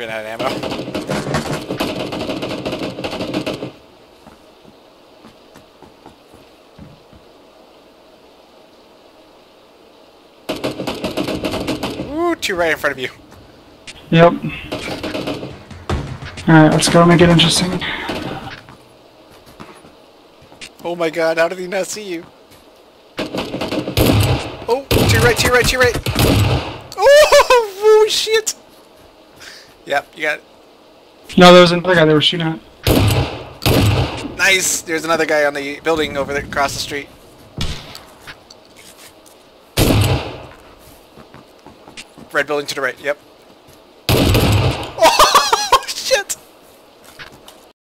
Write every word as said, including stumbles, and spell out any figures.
Ran out of ammo. Ooh, two right in front of you. Yep. Alright, let's go make it interesting. Oh my god, how did he not see you? Oh, to your right, to your right, to your right. Oh, oh shit. Yep, you got it. No, there was another guy they were shooting at. Nice! There's another guy on the building over there across the street. Red building to the right, yep.